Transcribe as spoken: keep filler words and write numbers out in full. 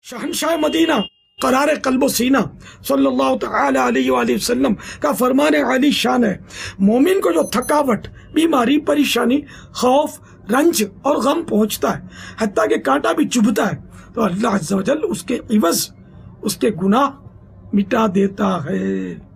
शहनशाह मदीना करार कल्बो सीना सल्लल्लाहु तआला अलैहि वसल्लम का फरमान आली शान है, मोमिन को जो थकावट, बीमारी, परेशानी, खौफ, रंज और गम पहुंचता है, हत्ता कि कांटा भी चुभता है, तो अल्लाह अज़्ज़ा वजल उसके इवज़ उसके गुनाह मिटा देता है।